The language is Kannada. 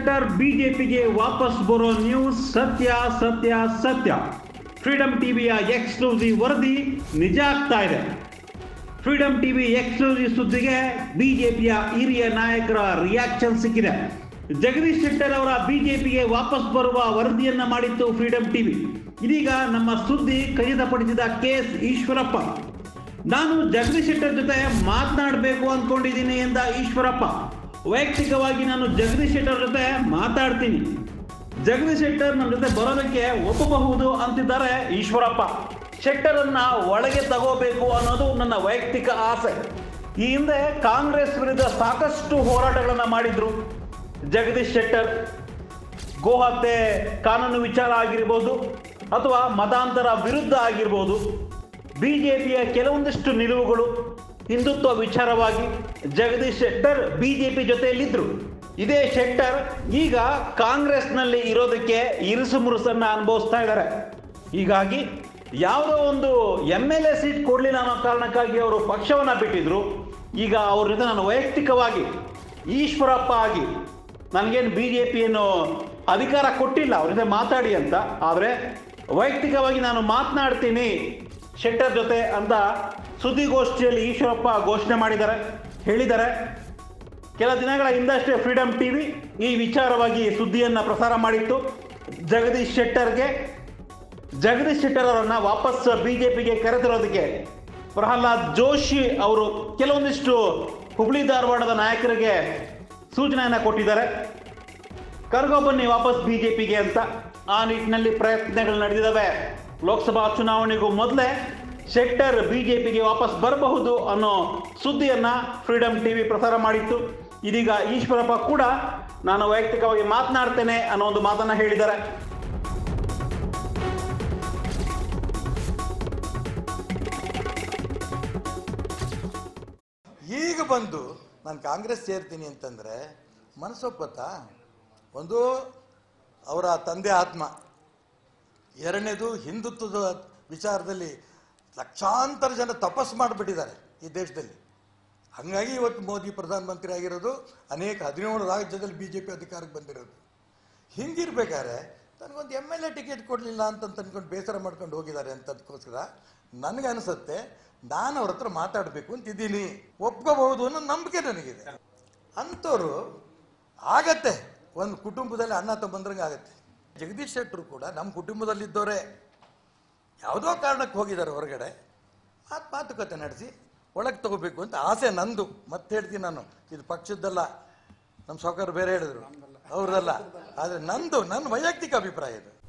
ಶೆಟ್ಟರ್ ಬಿಜೆಪಿಗೆ ವಾಪಸ್ ಬರೋ ನ್ಯೂಸ್ ಸತ್ಯ ಸತ್ಯ ಸತ್ಯ. ಫ್ರೀಡಂ ಟಿವಿಯ ಎಕ್ಸ್ಕ್ಲೂಸಿವ್ ವರದಿ ನಿಜ ಆಗ್ತಾ ಇದೆ. ಫ್ರೀಡಂ ಟಿವಿ ಎಕ್ಸ್ಕ್ಲೂಸಿವ್ ಸುದ್ದಿಗೆ ಬಿಜೆಪಿಯ ಹಿರಿಯ ನಾಯಕರ ರಿಯಾಕ್ಷನ್ ಸಿಕ್ಕಿದೆ. ಜಗದೀಶ್ ಶೆಟ್ಟರ್ ಅವರ ಬಿಜೆಪಿಗೆ ವಾಪಸ್ ಬರುವ ವರದಿಯನ್ನ ಮಾಡಿತ್ತು ಫ್ರೀಡಂ ಟಿವಿ. ಇದೀಗ ನಮ್ಮ ಸುದ್ದಿ ಖಚಿತಪಡಿಸಿದ ಕೆಎಸ್ ಈಶ್ವರಪ್ಪ. ನಾನು ಜಗದೀಶ್ ಶೆಟ್ಟರ್ ಜೊತೆ ಮಾತನಾಡಬೇಕು ಅಂದ್ಕೊಂಡಿದ್ದೀನಿ ಎಂದ ಈಶ್ವರಪ್ಪ. ವೈಯಕ್ತಿಕವಾಗಿ ನಾನು ಜಗದೀಶ್ ಶೆಟ್ಟರ್ ಜೊತೆ ಮಾತಾಡ್ತೀನಿ, ಜಗದೀಶ್ ಶೆಟ್ಟರ್ ನನ್ನ ಜೊತೆ ಬರೋದಕ್ಕೆ ಒಪ್ಪಬಹುದು ಅಂತಿದ್ದಾರೆ ಈಶ್ವರಪ್ಪ. ಶೆಟ್ಟರನ್ನ ಒಳಗೆ ತಗೋಬೇಕು ಅನ್ನೋದು ನನ್ನ ವೈಯಕ್ತಿಕ ಆಸೆ. ಈ ಹಿಂದೆ ಕಾಂಗ್ರೆಸ್ ವಿರುದ್ಧ ಸಾಕಷ್ಟು ಹೋರಾಟಗಳನ್ನು ಮಾಡಿದ್ರು ಜಗದೀಶ್ ಶೆಟ್ಟರ್. ಗೋಹತ್ಯೆ ಕಾನೂನು ವಿಚಾರ ಆಗಿರ್ಬೋದು ಅಥವಾ ಮತಾಂತರ ವಿರುದ್ಧ ಆಗಿರ್ಬೋದು, ಬಿಜೆಪಿಯ ಕೆಲವೊಂದಿಷ್ಟು ನಿಲುವುಗಳು ಹಿಂದುತ್ವ ವಿಚಾರವಾಗಿ ಜಗದೀಶ್ ಶೆಟ್ಟರ್ ಬಿಜೆಪಿ ಜೊತೆಯಲ್ಲಿದ್ದರು. ಇದೇ ಶೆಟ್ಟರ್ ಈಗ ಕಾಂಗ್ರೆಸ್ನಲ್ಲಿ ಇರೋದಕ್ಕೆ ಇರುಸು ಮುರುಸನ್ನು ಅನುಭವಿಸ್ತಾ ಇದ್ದಾರೆ. ಹೀಗಾಗಿ ಯಾವುದೋ ಒಂದು MLA ಸೀಟ್ ಕೊಡಲಿಲ್ಲ ಅನ್ನೋ ಕಾರಣಕ್ಕಾಗಿ ಅವರು ಪಕ್ಷವನ್ನು ಬಿಟ್ಟಿದ್ರು. ಈಗ ಅವ್ರ ಜೊತೆ ನಾನು ವೈಯಕ್ತಿಕವಾಗಿ ಈಶ್ವರಪ್ಪ ಆಗಿ, ನನಗೇನು ಬಿಜೆಪಿಯನ್ನು ಅಧಿಕಾರ ಕೊಟ್ಟಿಲ್ಲ ಅವ್ರ ಜೊತೆ ಮಾತಾಡಿ ಅಂತ, ಆದರೆ ವೈಯಕ್ತಿಕವಾಗಿ ನಾನು ಮಾತನಾಡ್ತೀನಿ ಶೆಟ್ಟರ್ ಜೊತೆ ಅಂತ ಸುದ್ದಿಗೋಷ್ಠಿಯಲ್ಲಿ ಈಶ್ವರಪ್ಪ ಘೋಷಣೆ ಮಾಡಿದ್ದಾರೆ, ಹೇಳಿದ್ದಾರೆ. ಕೆಲ ದಿನಗಳ ಹಿಂದಷ್ಟೇ ಫ್ರೀಡಂ ಟಿವಿ ಈ ವಿಚಾರವಾಗಿ ಸುದ್ದಿಯನ್ನು ಪ್ರಸಾರ ಮಾಡಿತ್ತು. ಜಗದೀಶ್ ಶೆಟ್ಟರ್ ಅವರನ್ನು ವಾಪಸ್ ಬಿಜೆಪಿಗೆ ಕರೆತರೋದಕ್ಕೆ ಪ್ರಹ್ಲಾದ್ ಜೋಶಿ ಅವರು ಕೆಲವೊಂದಿಷ್ಟು ಹುಬ್ಳಿ ಧಾರವಾಡದ ನಾಯಕರಿಗೆ ಸೂಚನೆಯನ್ನು ಕೊಟ್ಟಿದ್ದಾರೆ, ಕರ್ಗೋ ಬನ್ನಿ ವಾಪಸ್ ಬಿಜೆಪಿಗೆ ಅಂತ. ಆ ನಿಟ್ಟಿನಲ್ಲಿ ಪ್ರಯತ್ನಗಳು ನಡೆದಿದ್ದಾವೆ. ಲೋಕಸಭಾ ಚುನಾವಣೆಗೂ ಮೊದಲೇ ಶೆಟ್ಟರ್ ಬಿಜೆಪಿಗೆ ವಾಪಸ್ ಬರಬಹುದು ಅನ್ನೋ ಸುದ್ದಿಯನ್ನು ಫ್ರೀಡಂ ಟಿವಿ ಪ್ರಸಾರ ಮಾಡಿತ್ತು. ಇದೀಗ ಈಶ್ವರಪ್ಪ ಕೂಡ ನಾನು ವೈಯಕ್ತಿಕವಾಗಿ ಮಾತನಾಡ್ತೇನೆ ಅನ್ನೋ ಒಂದು ಮಾತನ್ನು ಹೇಳಿದ್ದಾರೆ. ಈಗ ಬಂದು ನಾನು ಕಾಂಗ್ರೆಸ್ ಸೇರ್ತೀನಿ ಅಂತಂದರೆ ಮನಸ್ಸೊಪ್ಪತ್ತಾ? ಒಂದು ಅವರ ತಂದೆ ಆತ್ಮ, ಎರಡನೇದು ಹಿಂದುತ್ವದ ವಿಚಾರದಲ್ಲಿ ಲಕ್ಷಾಂತರ ಜನ ತಪಸ್ಸು ಮಾಡಿಬಿಟ್ಟಿದ್ದಾರೆ ಈ ದೇಶದಲ್ಲಿ. ಹಾಗಾಗಿ ಇವತ್ತು ಮೋದಿ ಪ್ರಧಾನಮಂತ್ರಿ ಆಗಿರೋದು, ಅನೇಕ 17 ರಾಜ್ಯದಲ್ಲಿ BJP ಅಧಿಕಾರಕ್ಕೆ ಬಂದಿರೋದು. ಹಿಂಗಿರ್ಬೇಕಾದ್ರೆ ನನಗೊಂದು MLA ಟಿಕೆಟ್ ಕೊಡಲಿಲ್ಲ ಅಂತ ಅಂದ್ಕೊಂಡು ಬೇಸರ ಮಾಡ್ಕೊಂಡು ಹೋಗಿದ್ದಾರೆ ಅಂತದಕ್ಕೋಸ್ಕರ ನನಗನ್ಸುತ್ತೆ ನಾನು ಅವ್ರ ಹತ್ರ ಮಾತಾಡಬೇಕು ಅಂತಿದ್ದೀನಿ. ಒಪ್ಕೋಬಹುದು ಅನ್ನೋ ನಂಬಿಕೆ ನನಗಿದೆ. ಅಂಥವ್ರು ಆಗತ್ತೆ, ಒಂದು ಕುಟುಂಬದಲ್ಲಿ ಅಣ್ಣ ತಮ್ಮಂದ್ರಂಗೆ ಆಗತ್ತೆ. ಜಗದೀಶ್ ಶೆಟ್ಟರು ಕೂಡ ನಮ್ಮ ಕುಟುಂಬದಲ್ಲಿದ್ದವರೇ, ಯಾವುದೋ ಕಾರಣಕ್ಕೆ ಹೋಗಿದ್ದಾರೆ ಹೊರಗಡೆ, ಮಾತುಕತೆ ನಡೆಸಿ ಒಳಗೆ ತಗೋಬೇಕು ಅಂತ ಆಸೆ ನಂದು. ಮತ್ತೆ ಹೇಳ್ತೀನಿ ನಾನು, ಇದು ಪಕ್ಷದ್ದಲ್ಲ, ನಮ್ಮ ಸಾವುಕಾರ ಬೇರೆ ಹೇಳಿದ್ರು ಅವ್ರದಲ್ಲ, ಆದರೆ ನನ್ನ ವೈಯಕ್ತಿಕ ಅಭಿಪ್ರಾಯ ಇದು.